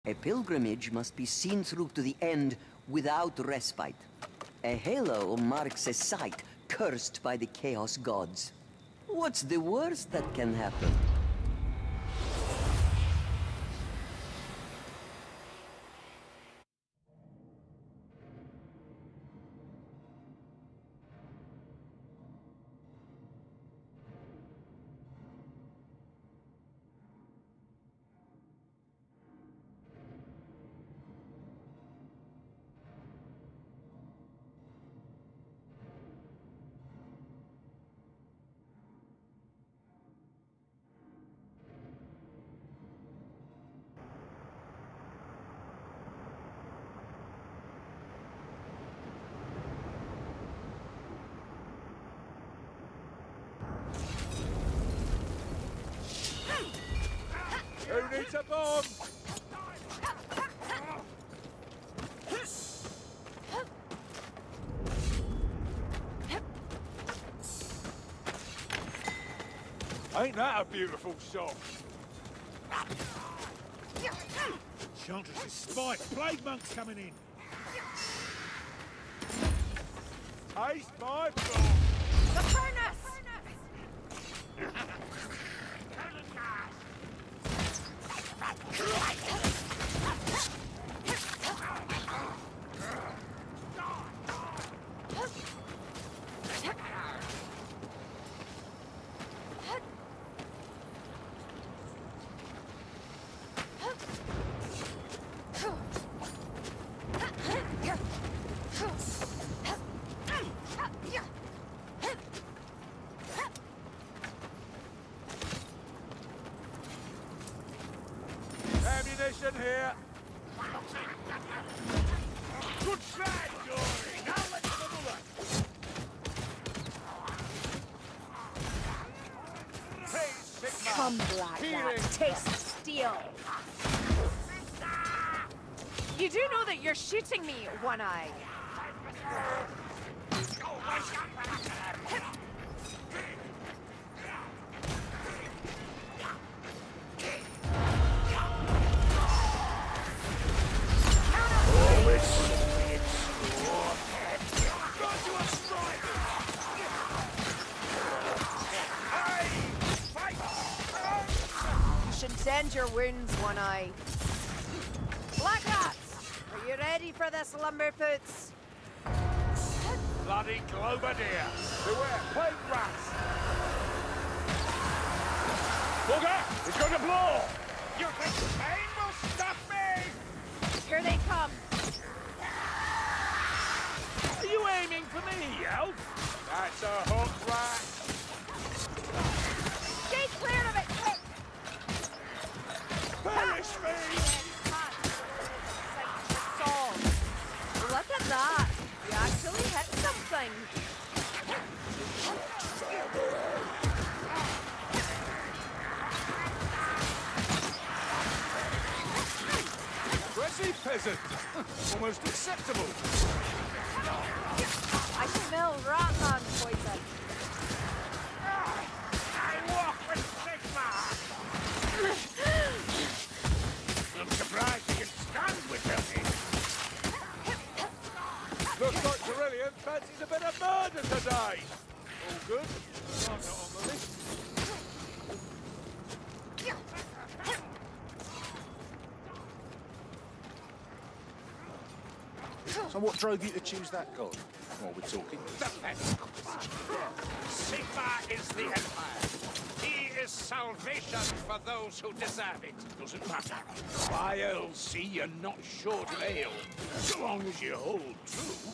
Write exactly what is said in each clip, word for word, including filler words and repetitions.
A pilgrimage must be seen through to the end without respite. A halo marks a site cursed by the Chaos Gods. What's the worst that can happen? Who needs a bomb? Ain't that a beautiful shot? Chantress's spite! Plague monks coming in! Taste my bomb! The furnace! Ammunition here. Good shot, Dory. Now let's double up. Hey, Sigma. Come, Black Rat, taste steel. You do know that you're shooting me, One Eye. Send your wounds, One Eye. Black Rats, are you ready for this, Lumberfoots? Bloody Globadier! Beware, plague rats! Booger! It's going to blow! You think pain will stop me? Here they come. Are you aiming for me, Elf? That's a hook rat! Stay clear of it, quick! Perish me! Look at that! You actually hit something! Crazy peasant! Almost acceptable! I smell Ratman poison! I walk with Sigma! I'm surprised you can stand with me. Looks like Cerulean fancies a bit of murder today. All good. I'm not on the list. So what drove you to choose that god? While we're talking. Sigma is the Empire. He is salvation for those who deserve it. Doesn't matter. By L C, you're not short of ale. So long as you hold true.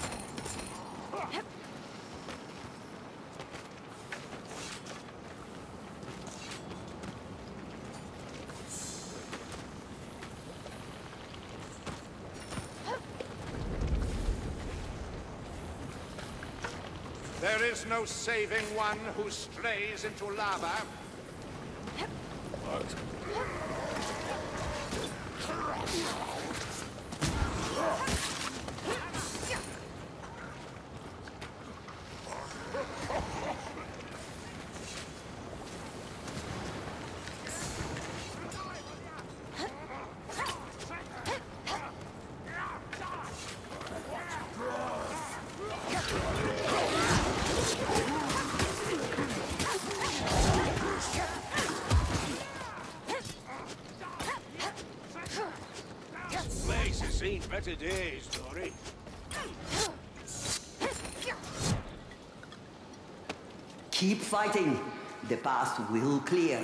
There is no saving one who strays into lava. What? seen better days, Dory. Keep fighting. The path will clear.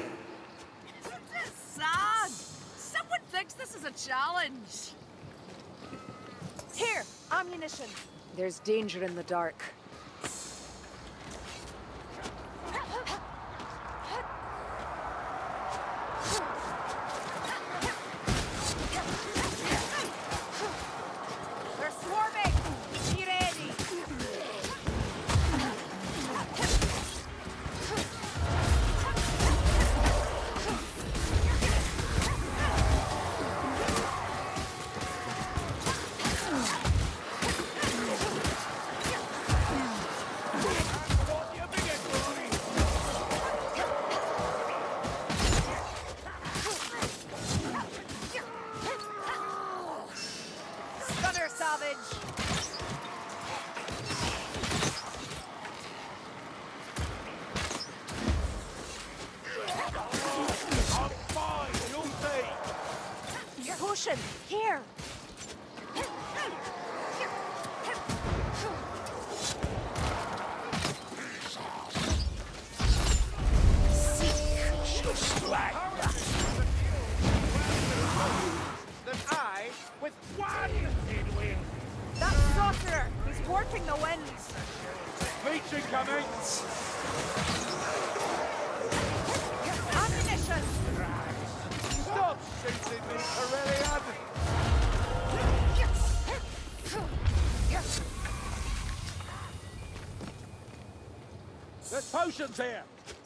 Sad! Someone thinks this is a challenge. Here, ammunition. There's danger in the dark. They're swarming! Be ready! Stunner Savage! I'm fine, you'll see. Potion! Here! Just like That I, with one in wind, That sorcerer! He's warping the winds! Leech incoming. Ammunition! Stop shooting me, Corellian. There's potions here.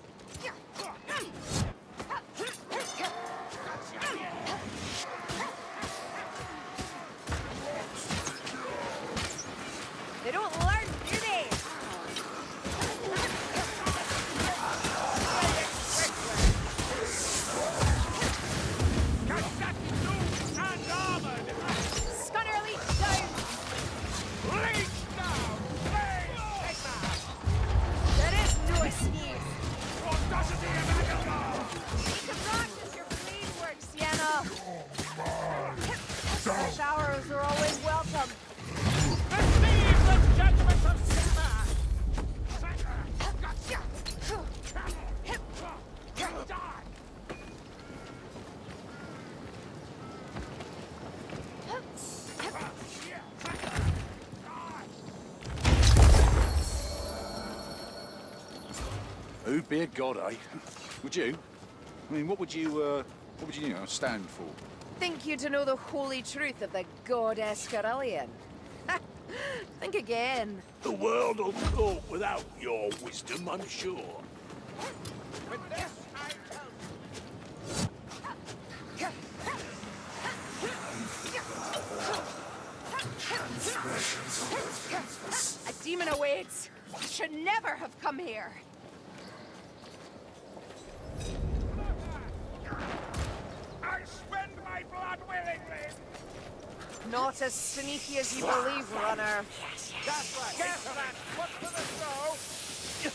They don't learn, do they? And armored. Stunner Leech down! Leech down. Please, take that. There is no escape! Audacity of Agatha. Need to practice your blade work, Sienna! Fresh arrows are always welcome. Receive the judgment of Sienna. Who'd be a god, eh? Would you? I mean, what would you, uh, what would you, you know, stand for? Think you to know the holy truth of the goddess Carillion? Think again. The world will cope without your wisdom, I'm sure. with this I tell A demon awaits! Should never have come here! I spend my blood willingly. Not as sneaky as you believe, runner. That's right. Guess that. What's for the show?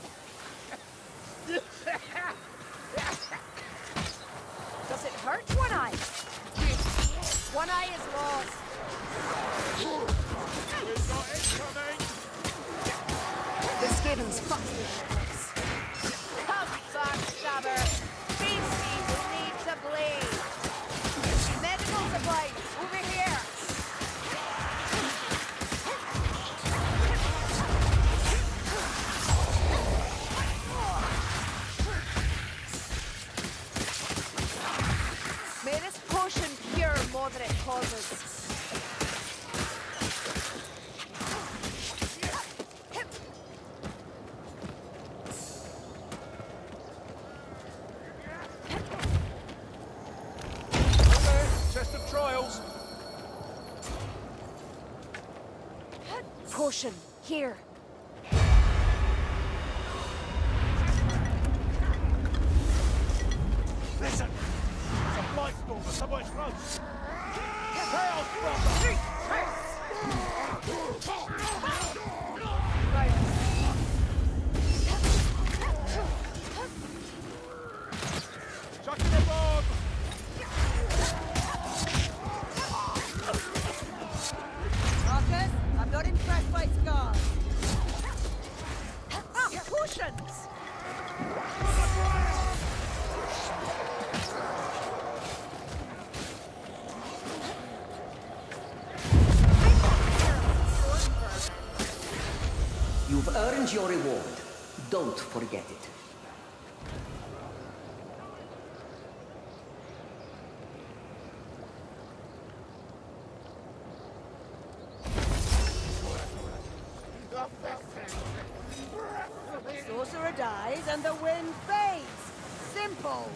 Does it hurt, One Eye? One Eye is lost. We've got incoming. The Skaven's fucked with this. Come back, Stabber. Beasties need to bleed. Medical supplies, over here. May this potion cure moderate causes. Chest of trials. Potion, here. Listen. There's a blight stormer somewhere close. Chaos brother. Right. Chucking a bomb. earned your reward. Don't forget it. Sorcerer dies and the wind fades. Simple.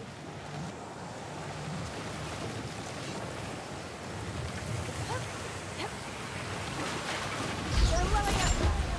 They're welling up.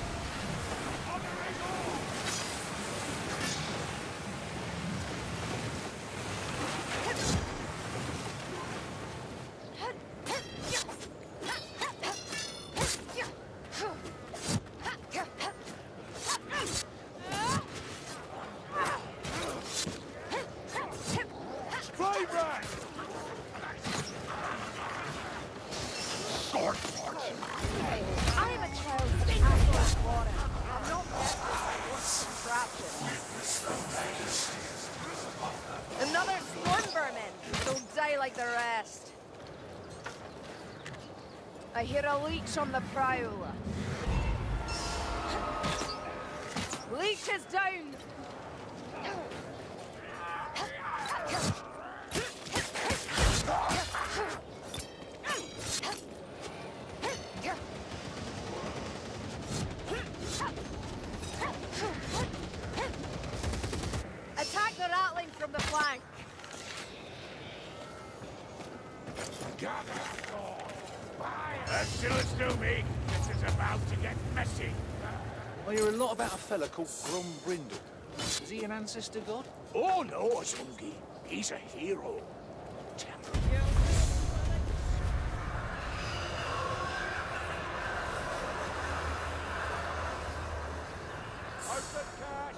Another storm vermin. They'll die like the rest. I hear a leech on the prowl. Leech is down! Attack the rattling from the flank. As still as do me, this is about to get messy. I hear a lot about a fella called Grom Brindle. Is he an ancestor god? Oh no, Azungi. He's a hero. Open cash.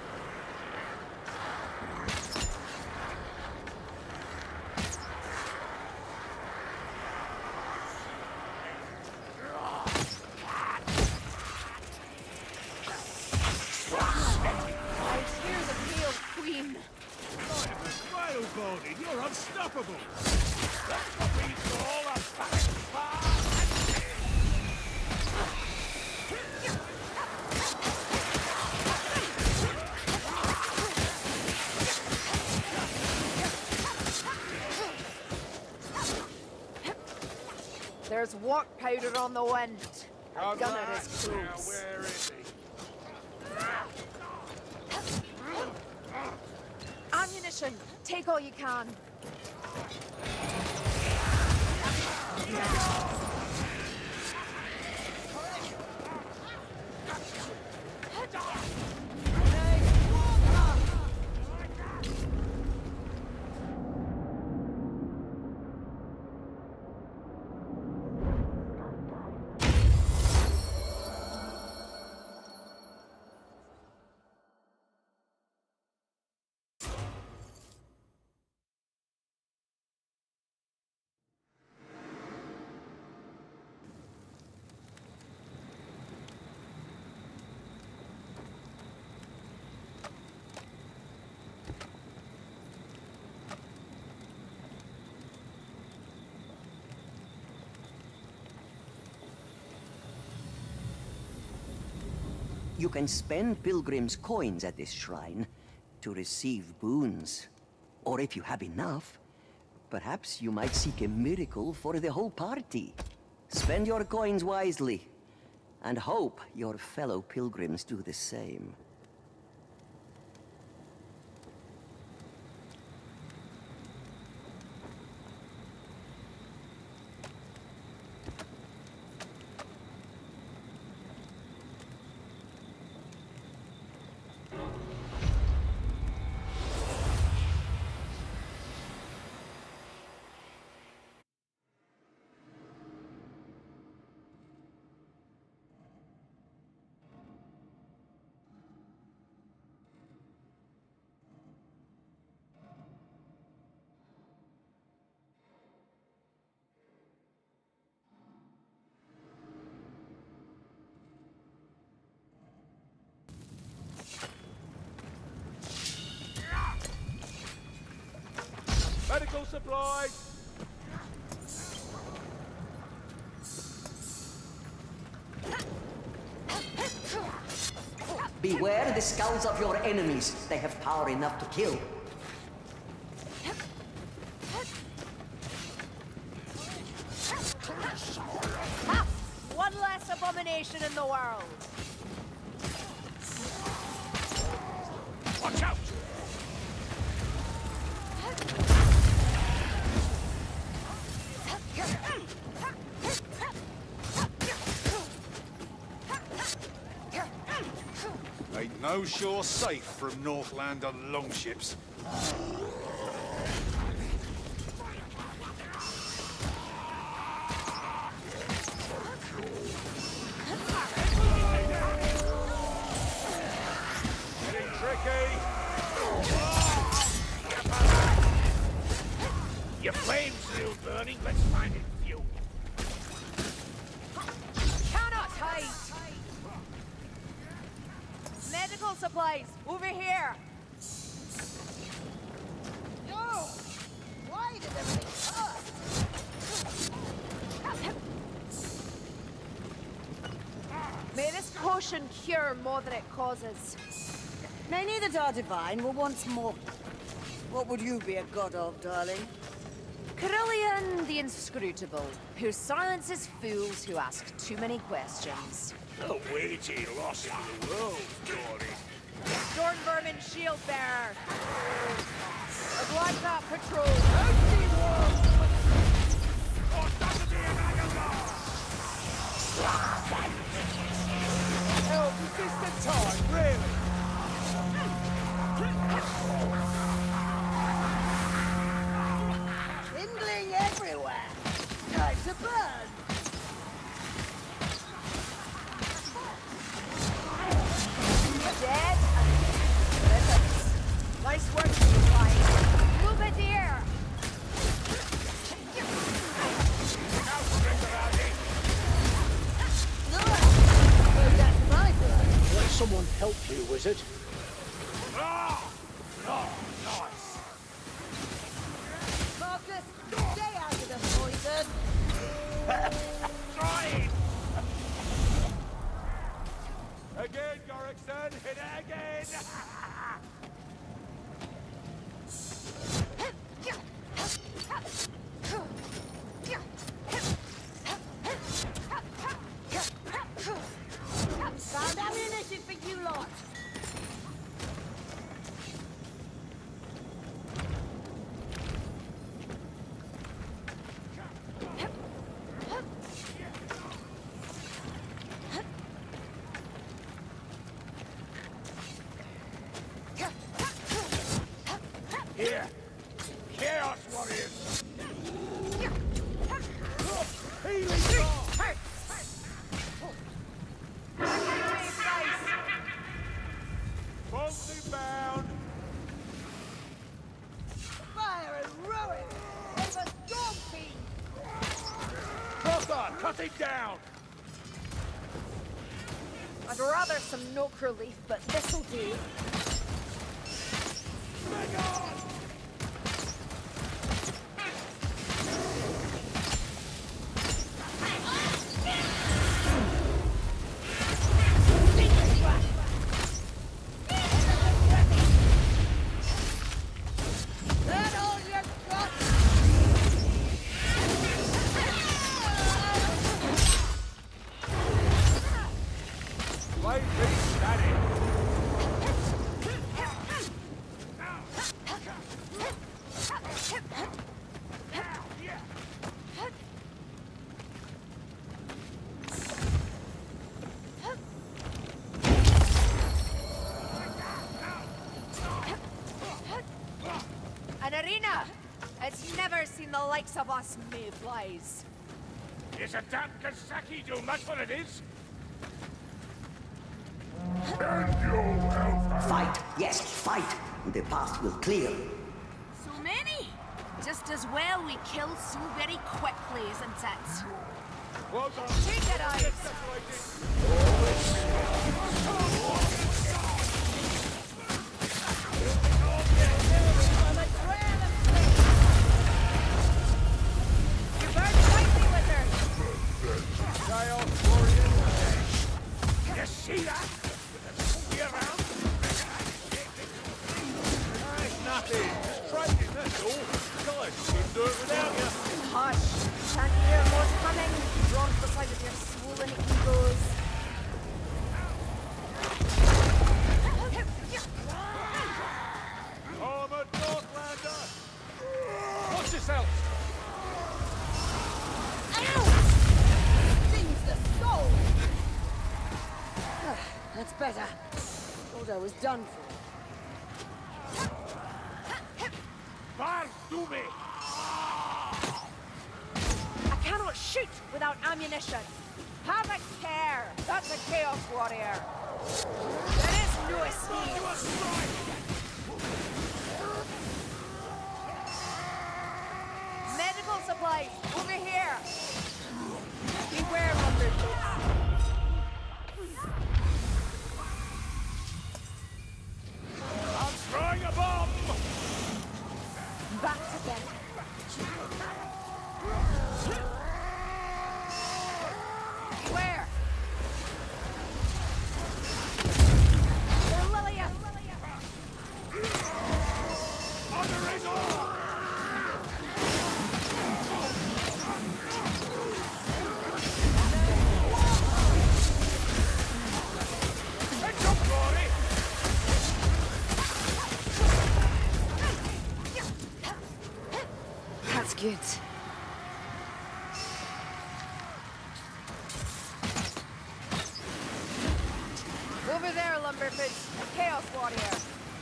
I hear the pale queen. Railboarding, you're unstoppable. That's what we call a backfire. There's walk powder on the wind. A gunner is Now, close. where is he? Ammunition! Take all you can. You can spend pilgrims' coins at this shrine to receive boons. Or if you have enough, perhaps you might seek a miracle for the whole party. Spend your coins wisely, and hope your fellow pilgrims do the same. Medical supplies. Beware the skulls of your enemies. They have power enough to kill. Ha! One less abomination in the world. Watch out! Ain't no shore safe from Northland on longships. Getting tricky. Your flame's still burning. Let's find it fuel. Cannot hide. Medical supplies, over here. No! Why did everything hurt? May this potion cure more than it causes. Many that are divine were once mortal. What would you be a god of, darling? Carillion the Inscrutable, who silences fools who ask too many questions. The weighty loss in the world, Dory. Stormvermin Shield Bearer. A Black Hat Patrol. Oh, doesn't be an Agamar! Help, is this the time, really? Tingling everywhere. Time to burn. Dead and ribbons. Nice work, you guys. Move it here. No, that's my blood. Let someone help you, wizard. Ah! Oh, nice. Marcus, stay out of the poison. Try it! Again, Gorikson, hit it again! Found ammunition for you lot. Here! Chaos Warriors! Healing! Falsely bound! Fire and ruin. It's a storm fiend. Prothar, cut it down! I'd rather some Nook relief, but this'll do. That all you got? Light beast, that is. An arena! It's never seen the likes of us mayflies. Is a damn Kazaki doom, that's what it is? Fight, yes, fight. The path will clear. So many! Just as well we kill so very quickly, isn't it? Well done. Take it out! Separated. You burned tightly with her! Chaos Warriors. You see that? With a spear better. Thought I was done for. Bar to me! I cannot shoot without ammunition. Have a care. That's a Chaos Warrior. There is no escape. Medical supplies, over here. Beware, lumberjacks. I'm throwing a bomb! Back to them. Beware. They're Lilia. Under it all! It's up, Rory! That's good. Over there, Lumberfoots. A Chaos Warrior.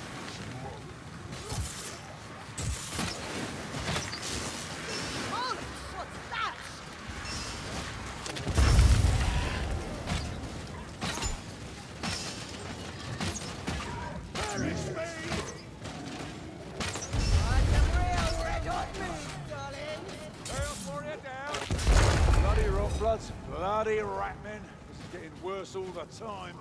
Oh, what's that? Perish me! I'm real red hot meat, darling. Chaos Warrior down! Bloody rot bloods, bloody ratmen. This is getting worse all the time.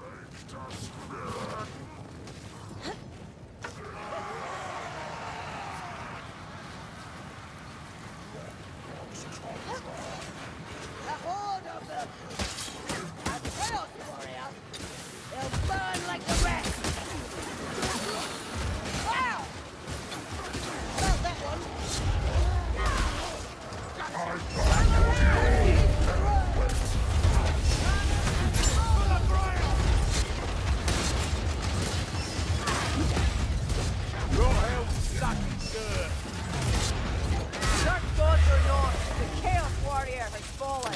A horde of them. A Chaos Warrior. They'll burn like the rest. Wow! Felt that one. Your health sucking dirt. Dark gods or not, the Chaos Warrior has fallen.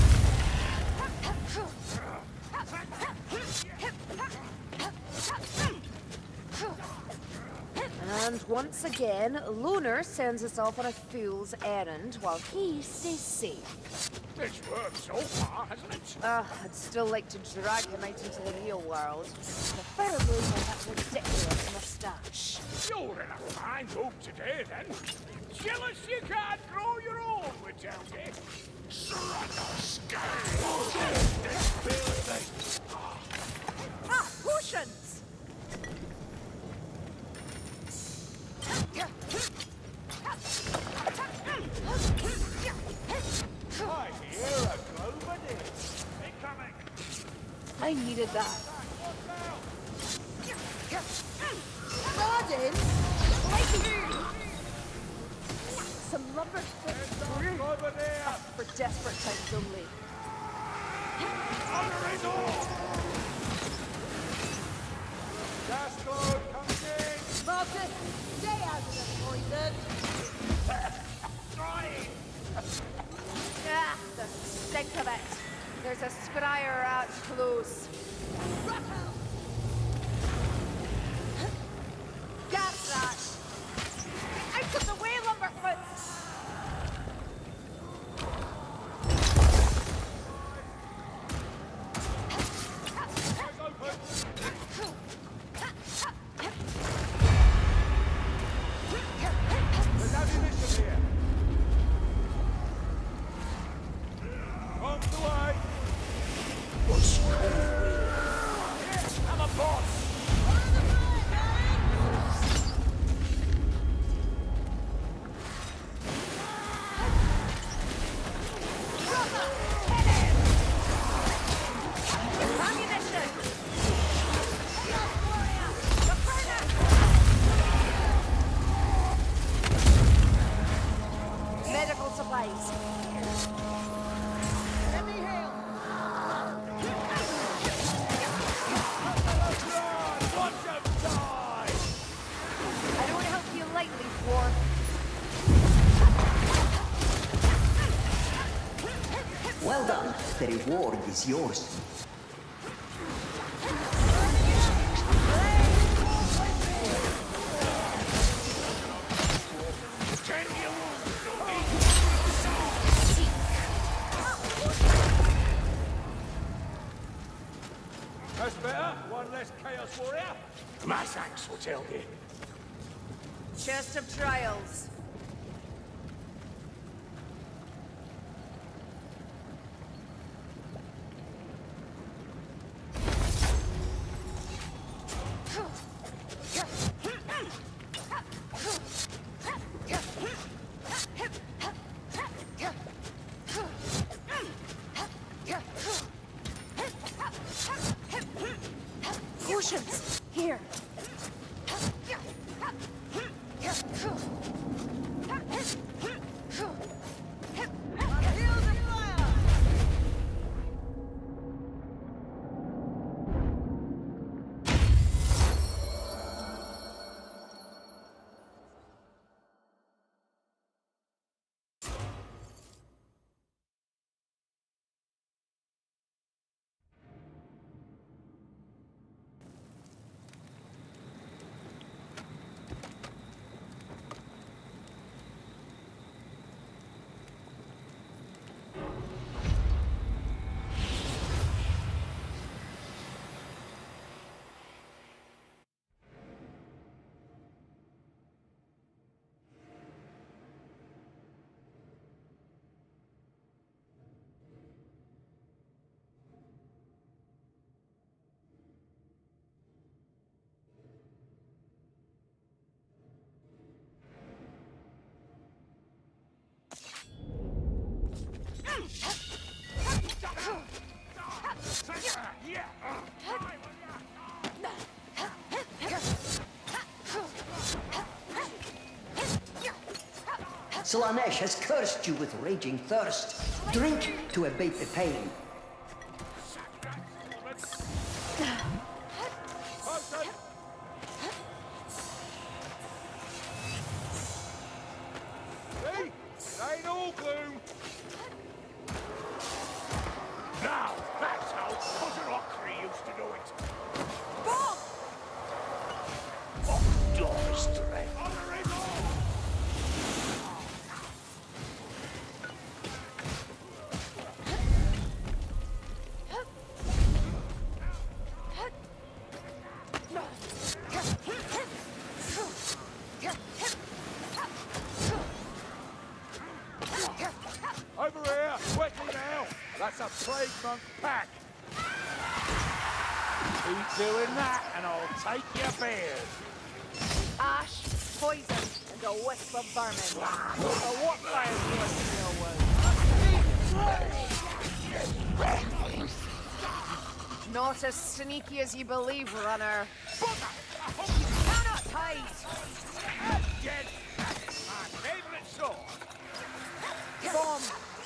And once again, Lunar sends us off on a fool's errand while he stays safe. It's worked so far, hasn't it? Uh, I'd still like to drag him out into the real world. Preferably with that ridiculous moustache. You're in a fine mood today, then. Jealous you can't grow your own with Jounty. Ah, potions! I hear a clover deer. Incoming. I needed that. Garden? Some lumber Clover deer. for desperate times only. Under it all. Gas cloud comes in. Marcus, stay out of the poison. Trying. Ah, the stink of it. There's a scryer out close. Gas that! Out of the way, Lumberfoots! Eyes open. There's ammunition here. On the way. What's Yes, I'm a boss. Ammunition! Medical supplies. Let me heal. Run, watch them die. I don't help you lightly, Dwarf. Well done. The reward is yours. That's better. One less Chaos Warrior. My thanks will tell you. Chest of Trials. Potions! Here! Slaanesh has cursed you with raging thirst. Drink to abate the pain. See? It ain't all gloom. Now, that's how Cousin Ockery used to do it. Bob! Oh, Doris Drake. Over here, quickly now. That's a plague monk pack. Keep doing that, and I'll take your beard. Ash, poison, and a wisp of vermin. So what fire do you deal with? Not as sneaky as you believe, runner. Cannot hide. Dead. My favorite sword. Bomb.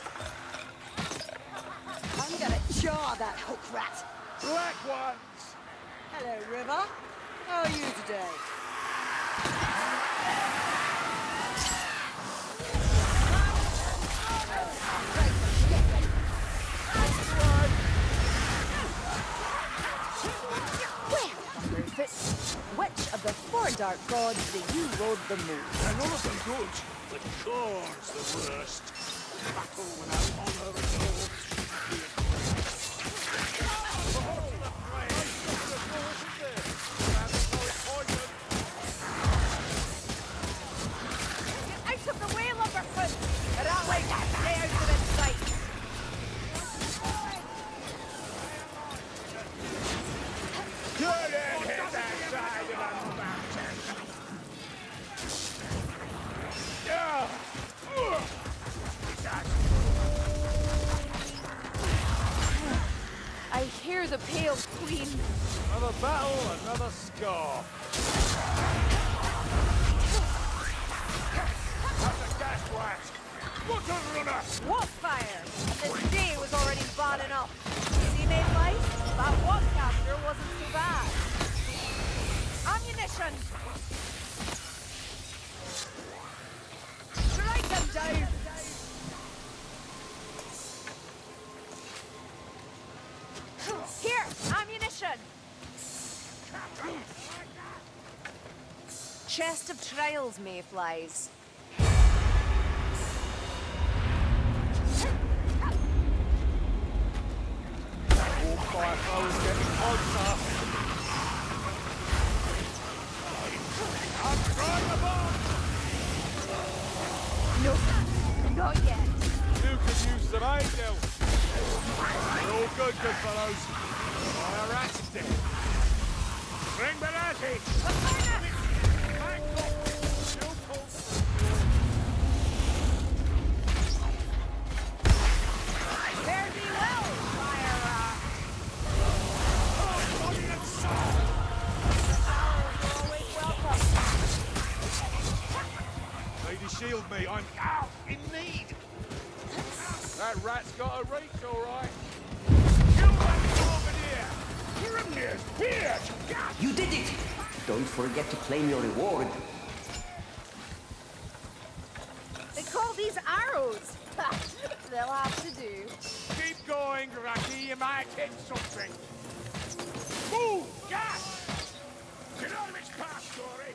I'm gonna jaw that hook rat. Black ones. Hello, River. How are you today? Which of the four dark gods do you loathe the most? And none of them good, but Khorne's the worst. Battle without honor at all. Out of the way, Lumberfoot! That way, stay out of its sight! Couldn't hit that side of a mountain. I hear the Pale Queen. Another battle, another scar. That's a gas blast. What a runner! What fire? This day was already bad enough. See, made life? That Watchcaster wasn't too bad. Ammunition! Strike them down! Here, ammunition! Chest of Trials, mayflies. Fire thrower's getting odds are. I'm trying the bomb! No, not yet. You could use some aid, Dill. We're all good, good fellows. My rat's dead. Bring Benazzi! Fare thee well, fire rat. Oh, body and soul! You're always welcome. Lady, shield me. I'm out in need. That rat's got a reach, all right. You that bombardier! Here, here! You did it! Don't forget to claim your reward. They call these arrows. They'll have to do. Keep going, Ratty. You might hit something. Move! Gas! Get out of its path, Dory!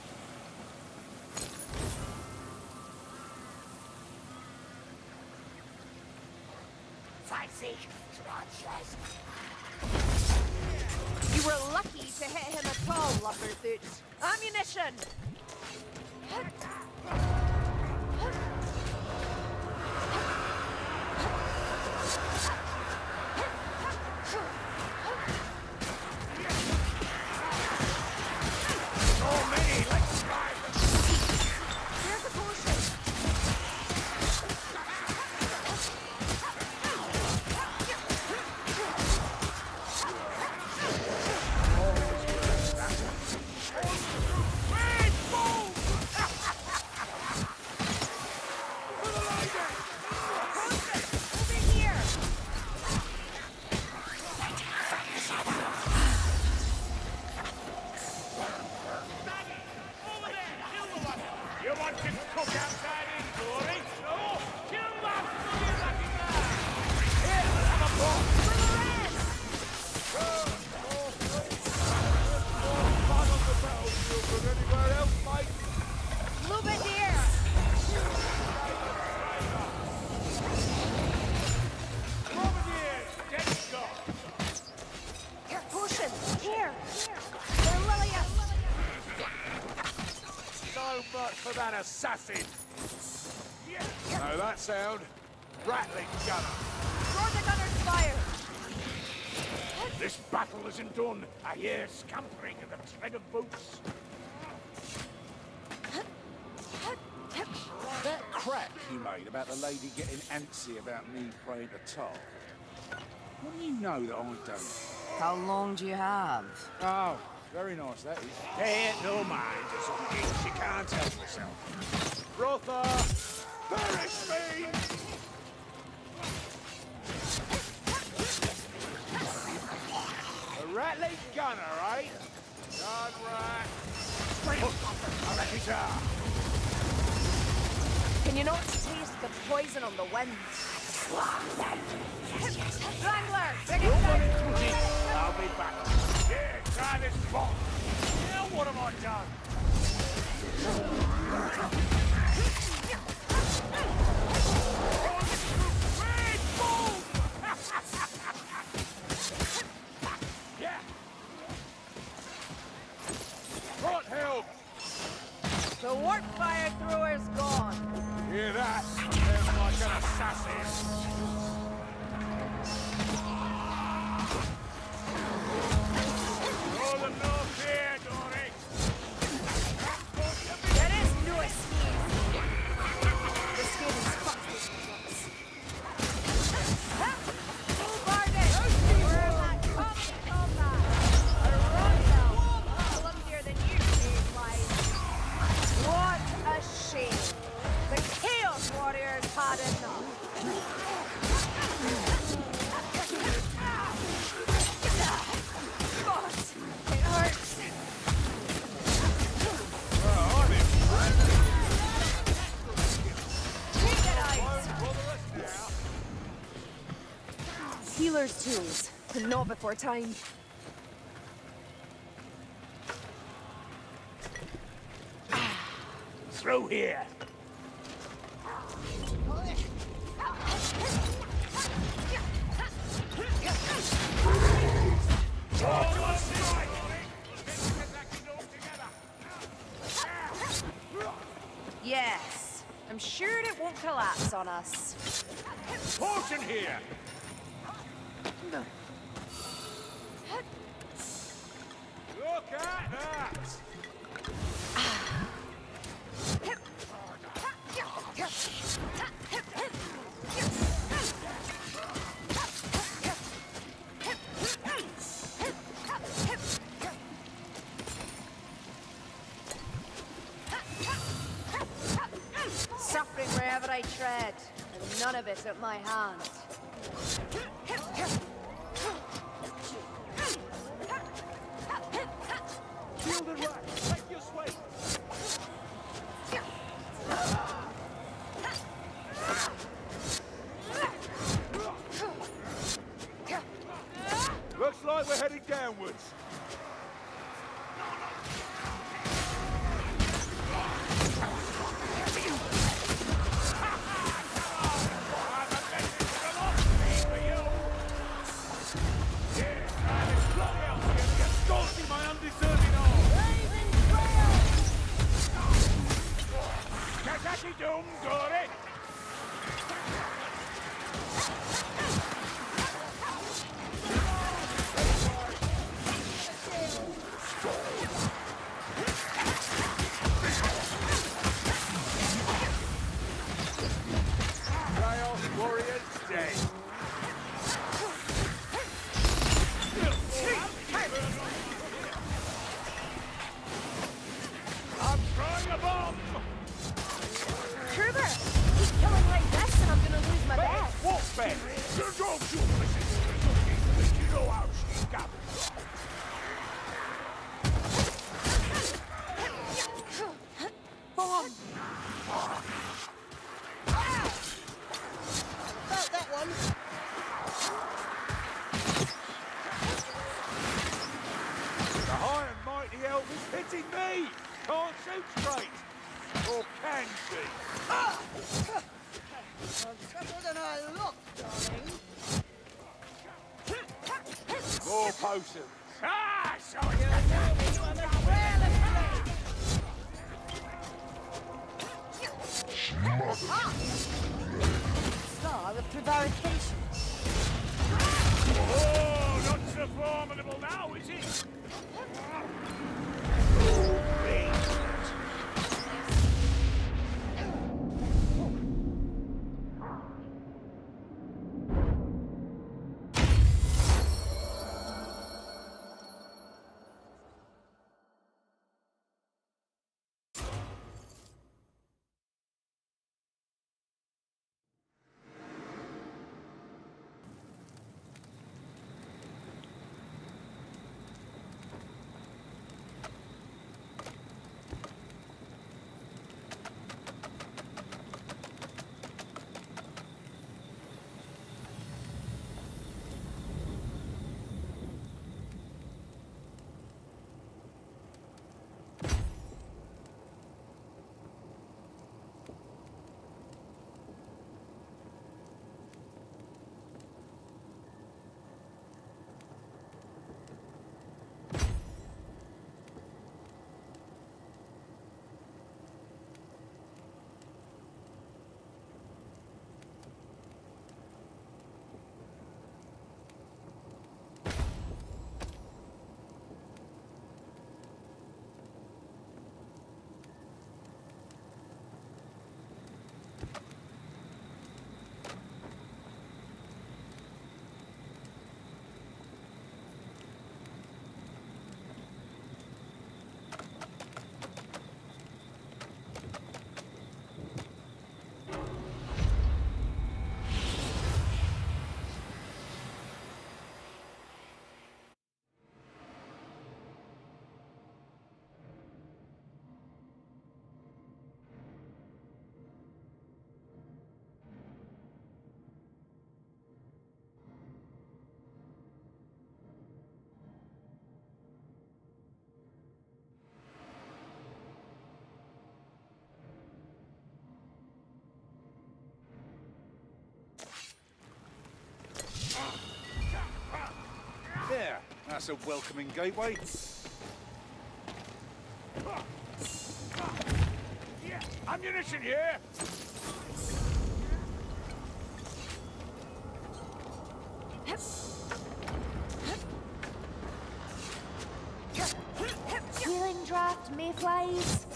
Fancy trenches. You were lucky to hit him at all, Lumberthoots. Ammunition! So many, let's drive them! Here's a potion. Over here! You want to cook outside in, Dory? No! Kill that bloody lucky man! Here, have a ball! For the rest! Back on the battlefield, but anywhere else, mate? Lumberdeer! Bombardiers, dead Scott! Your potion! Here! For Lilias! So much for that assassin. Know that sound? Rattling gunner. Draw the gunner's fire! This battle isn't done. I hear scampering and the tread of boots. That crack you made about the lady getting antsy about me praying to Tar. What do you know that I don't? How long do you have? Oh, very nice, that is. Pay it no mind to some gigs she can't help herself. Rotha! Perish me! A rattling gunner, eh? Done right. I'll let it out. Can you not taste the poison on the wind? Wrangler! Bring it down! I'll be back. Here, try this bomb. Now what have I done? Yeah. Right, help! The warp fire thrower's gone. Hear that? Sounds like an assassin. Roll them north here, Dory. There is no escape. The skin is fucked with us. Full bargain! We're that comedy combat. A Rondell. Lumpier than you, Dave Wise. What a shame. The Chaos Warriors had enough. God, it hurts. Take it out. Healer's tools, but not before time. Through here. rats on us. Portion here! No. Look at that! Suffering wherever I tread, and none of it at my hands. Shield and right! Take your swing! Looks like we're heading downwards. Doom, Dory! Chaos Warriors dead. I'm throwing a bomb! Kruber, keep killing like this and I'm gonna lose my bet. What bet? You don't do this. You know how she's got it. Bomb! Felt that one. The high and mighty elf is hitting me! Can't shoot straight! Or can she? Ah! I'm tougher than I look, darling. More potions. Ah! So you know me, you are the frail afraid. Star with prevarication. Oh, not so formidable now, is he? There, that's a welcoming gateway. Yeah, ammunition here! not, mayflies?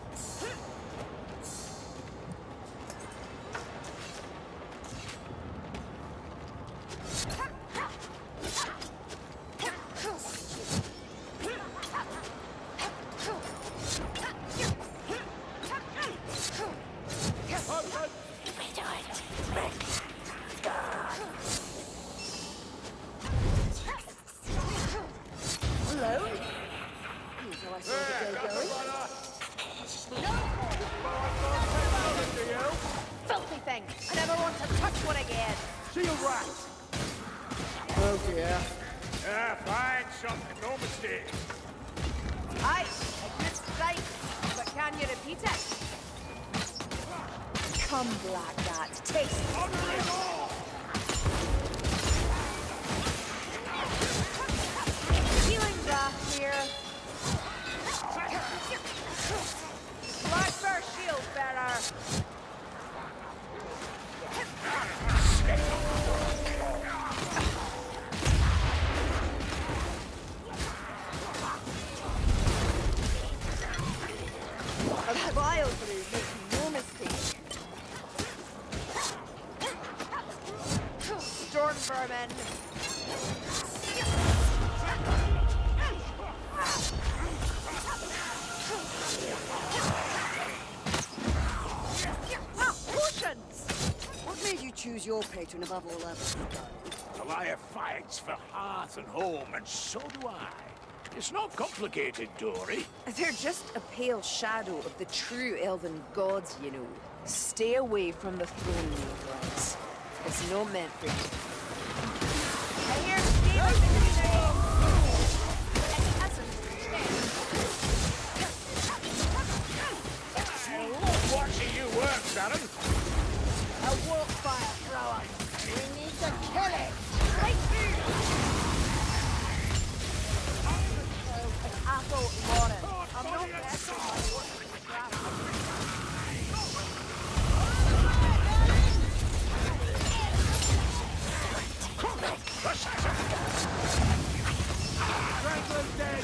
Filthy thing! I never want to touch one again! Shield rats! Oh dear. Ah, fine shot, no mistake. Aye, a good strike, but can you repeat it? Come, Black Rat, taste Under it all! healing draft here. Black Bear shield bearer. A vile brew, make no mistake. Storm vermin. Ah, potions! What made you choose your patron above all others? Goliath fights for hearth and home, and so do I. It's not complicated, Dory. They're just a pale shadow of the true elven gods, you know. Stay away from the throne, Mayflies. It's not meant for you. I hear Steve's in the name. It hasn't I love watching you work, Baron. A wolf fire thrower. We need to kill it. right through. Athel Lauren. I'm not messing with Franklin's dead!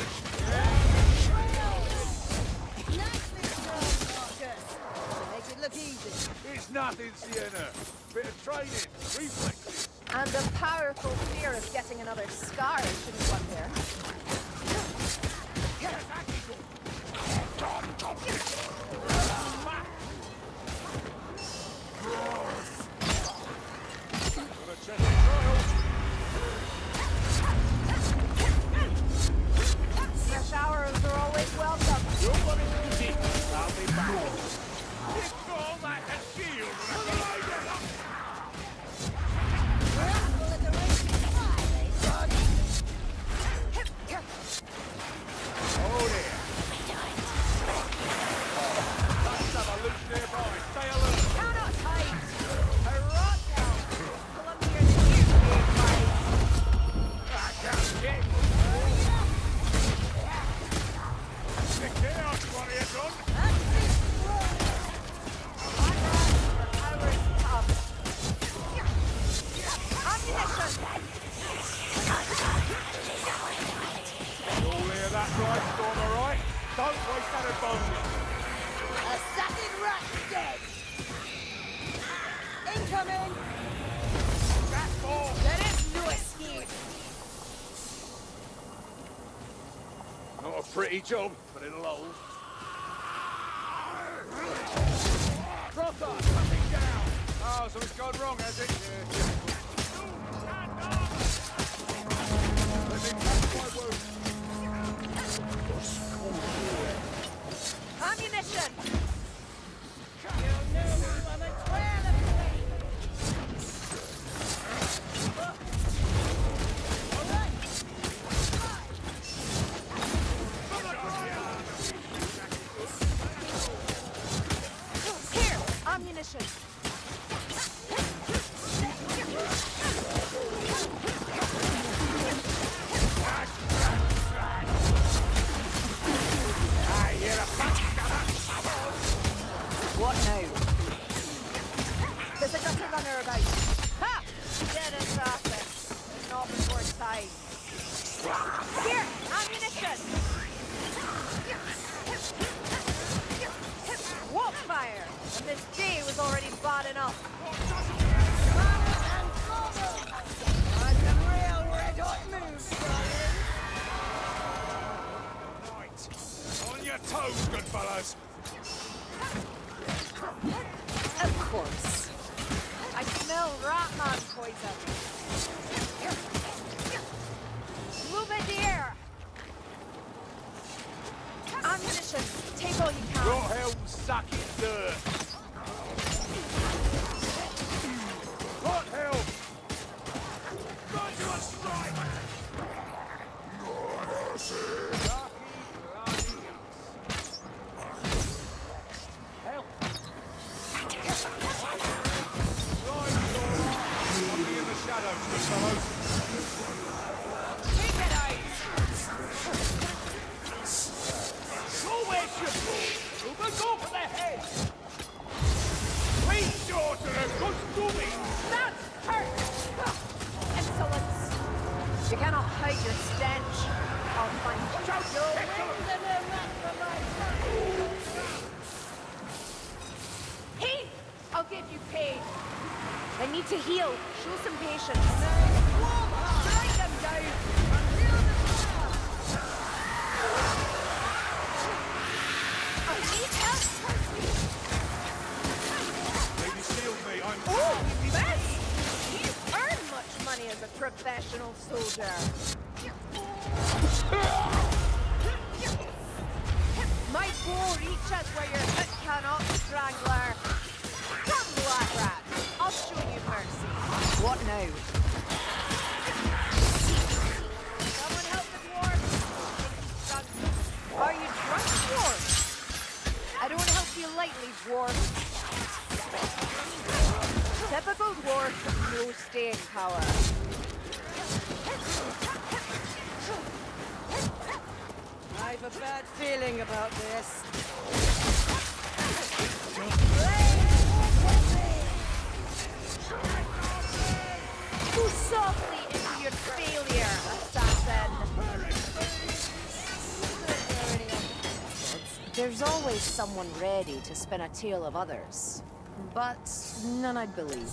Nicely thrown, Marcus. Makes it look easy. It's nothing, Sienna. Bit of training, reflexes. And a powerful fear of getting another scar, shouldn't one there? Got a chest of trials. Fresh hours are always welcome. Don't worry, Kitty. I'll be back. It's all like a shield. Well, at the racing fire, they thought. Oh dear. Let's have a look nearby. Stay alert. Cannot hide. A rock down. Well, I'm here to you, I can't get. The chaos warrior done. You'll hear that right, Storm, all right? Don't waste that advantage. Assassin rat dead. Incoming. That's all. There is no escape. Not a pretty job, but it'll hold. Crosser, coming down. Oh, so it's gone wrong, has it? Yeah. Let me catch my wound. Ammunition. You know me from a trail of flame. All right. Here, ammunition. I hear a punch. What now? There's a gutter runner about. Ha! Dead and traffic. Not before time. Here, ammunition. What fire? And this day was already bad enough. And some real red hot moves, darling. Right. On your toes, good fellas. Of course. I smell Ratman poison. Move it here. Ammunition. Take all you can. Your hell sucking dirt. What hell? Got you a strike. Help. I'll be in the shadows, good fellows. Take it out. Always your fool. Go for the head. Please, daughter, good to me. That's hurt. Insolence. You cannot hide your stench. I'll find you. You'll win the new match for my Heath! I'll give you pain. I need to heal. Show some patience. Strike them down. I need help. Lady Shield me, I'm... Oh, Bess! You earn much money as a professional soldier. My bow reaches where your foot cannot, Strangler. Come, Black Rat. I'll show you mercy. What now? Someone help the dwarf. Are you drunk, dwarf? I don't help you lightly, dwarf. Typical dwarf, no staying power. I've a bad feeling about this. Go softly into your failure, assassin. There's always someone ready to spin a tale of others, but none I'd believe.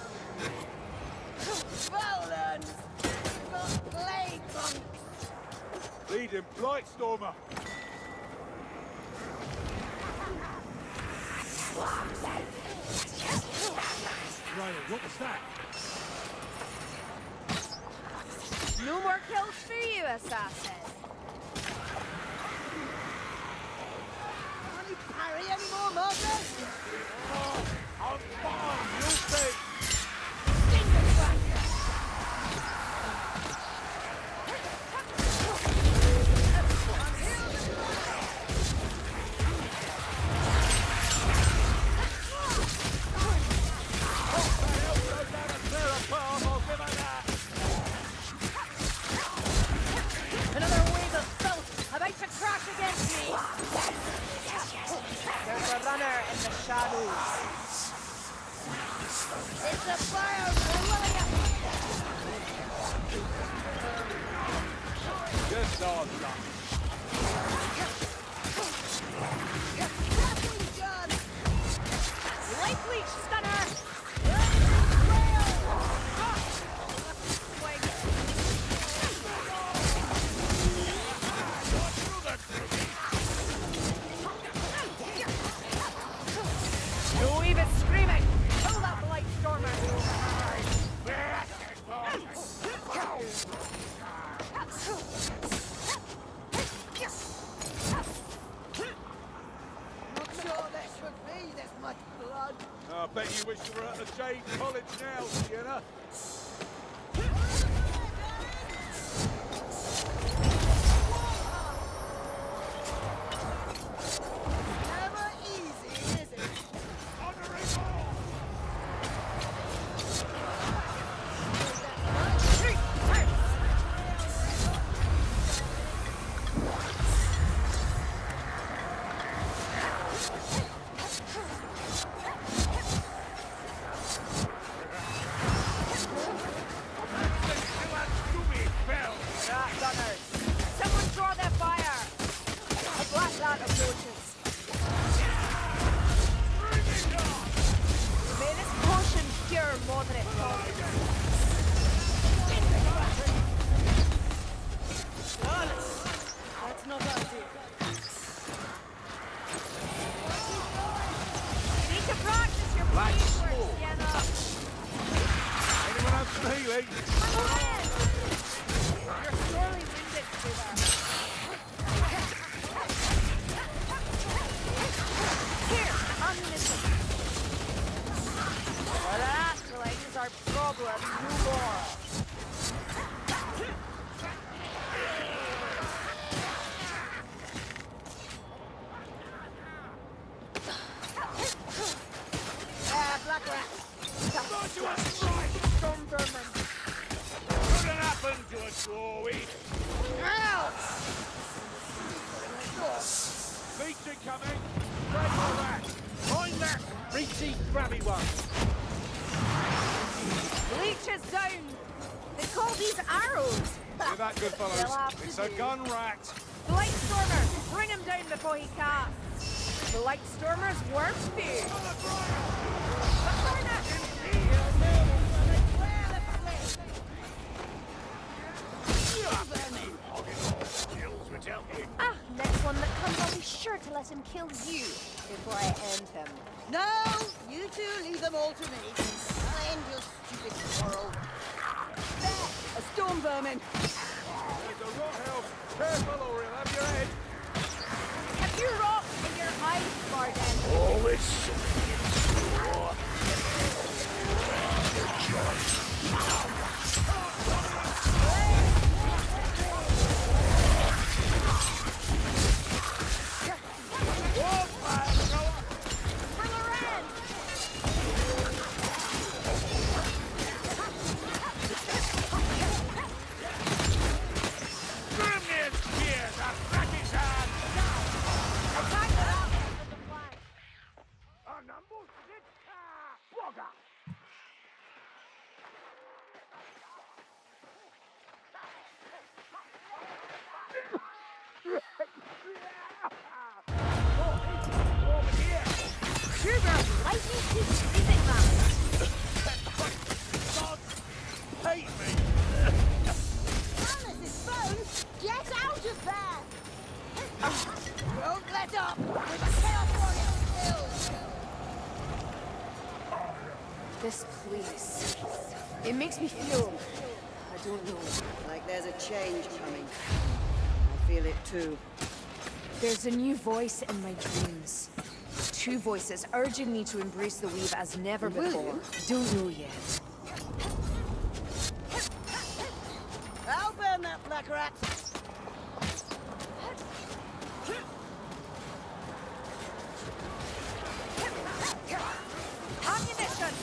Well then, we've got plague monks. Leading Blightstormer. Ryan, what was that? No more kills for you, assassin. Can you parry any more, Margaret? Oh, I'm fine, you'll see. Another wave of filth about to crash against me. There's a runner in the shadows. It's a fire William! Just our luck. John! Light leech stunner. No even screaming. Kill that blight stormer. Not sure this would be this much blood. I bet you wish you were at the Jade College now, Sienna. Never easy, is it? coming! Break all that! Find that reachy, grabby one! Leech is down! They call these arrows! You're that good, They'll fellows. have to It's a do. gun rat. Blightstormer! Bring him down before he casts! Blightstormer's worm spear! Ah, next one that comes, I'll be sure to let him kill you before I end him. No, you two leave them all to me. I'll end your stupid quarrel. There, a storm vermin. There's a rot house. Careful or he'll have your head. Have you rot in your eyes, Varden? All this For Loren! Gremlins gears are cracking down. Attack it up with the flank! An ambush it. Bogger. Over here. Sugar! Lightning keeps breathing them! Hate me. Thomas's phone! Get out of there! Don't let up! There's a Chaos Warrior still! This place. It makes me feel. I don't know. Like there's a change coming. I feel it too. There's a new voice in my dreams. Two voices urging me to embrace the weave as never before. Don't know yet. I'll burn that black rat! Ammunition!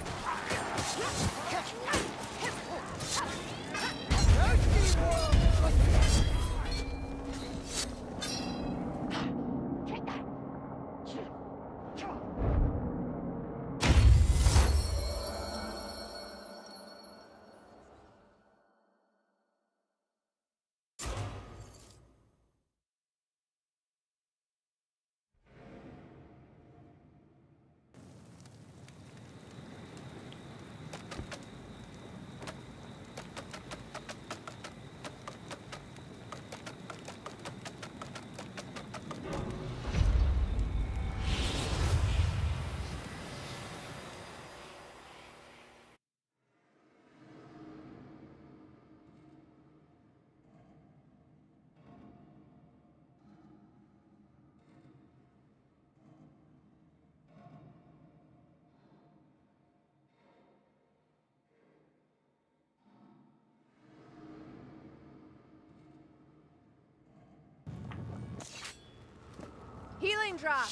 Healing drop!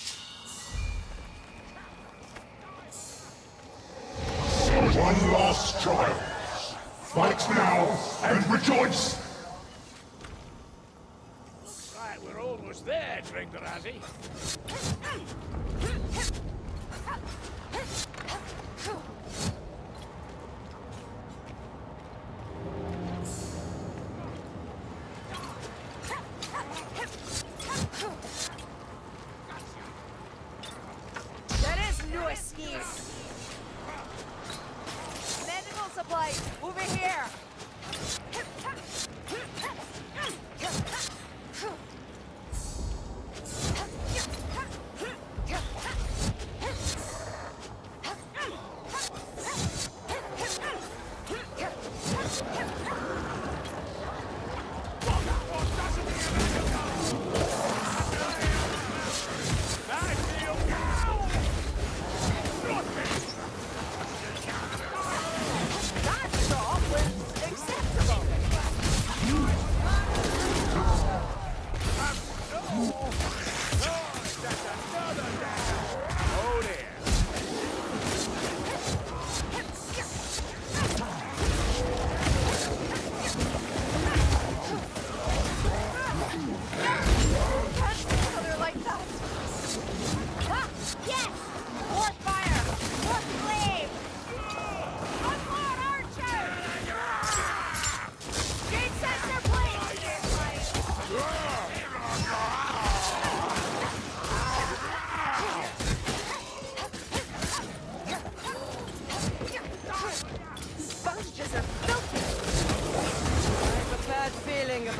One last trial. Fight now and rejoice! Right, we're almost there, Dringarazi. There is no escape! Medical supplies, over here!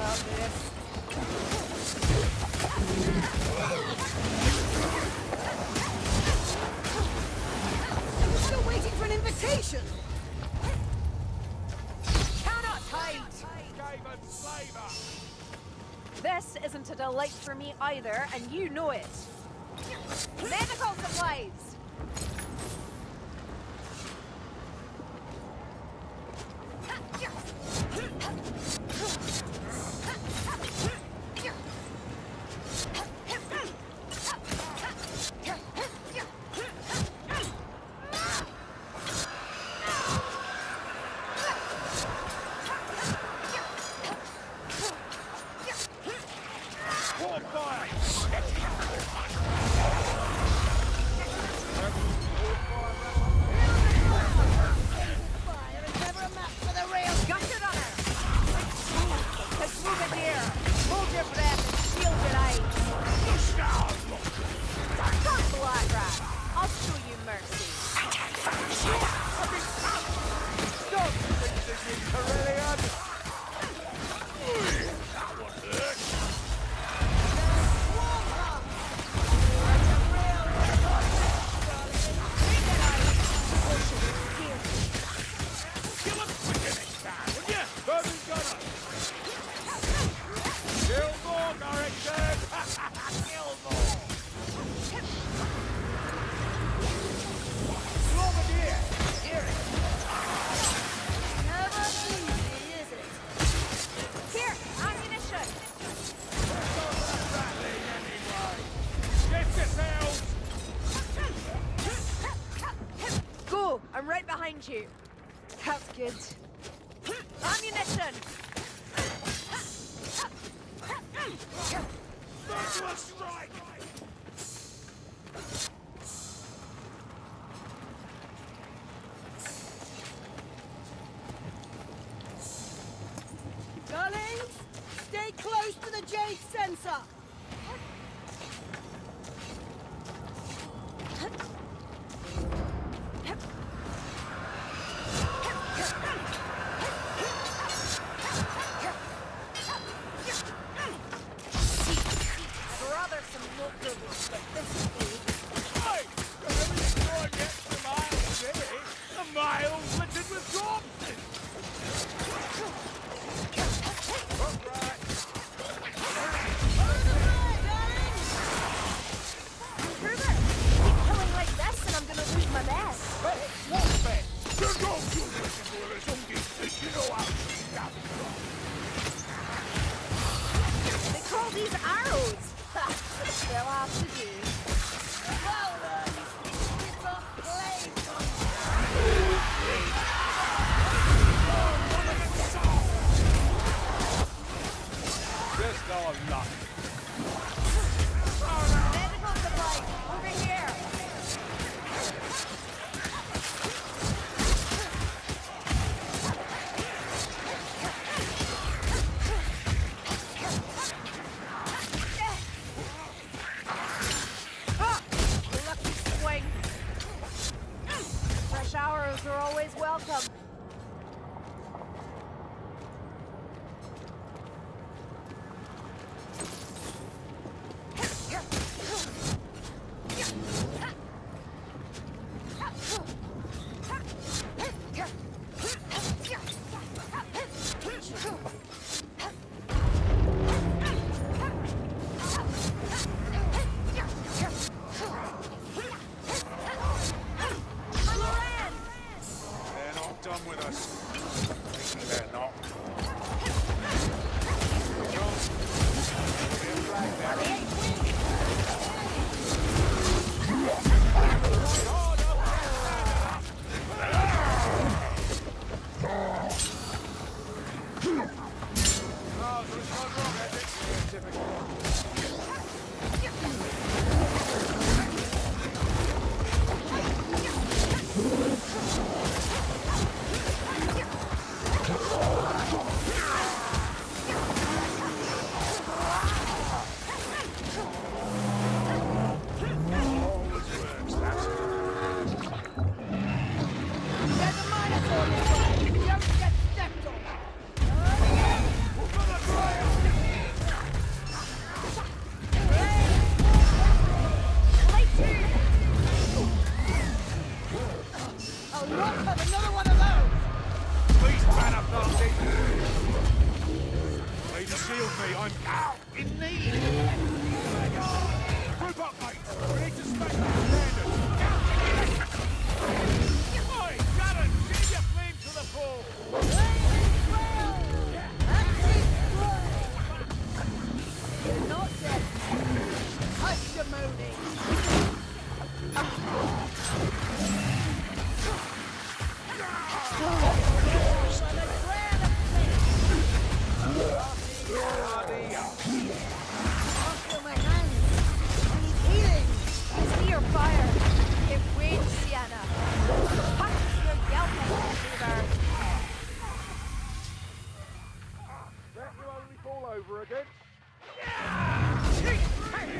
got this. I'm still waiting for an invitation. Cannot hide. Gaven slaver! This isn't a delight for me either, and you know it. Medical supplies. I'm right behind you. That's good. Ammunition! Virtuous strike! Darlings, stay close to the Jade sensor. Are always welcome. Don't get stepped on. me, I'm out in need. Group up, mate. We need to smash that standard. Oi, Garrett, save your flame to the foe. You're not dead. Hush your moaning. Feel my hands. I need healing. I see your fire. It waits, Sienna. Practice your yelping, Weaver. That you only fall over again?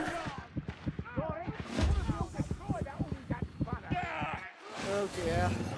Oh dear.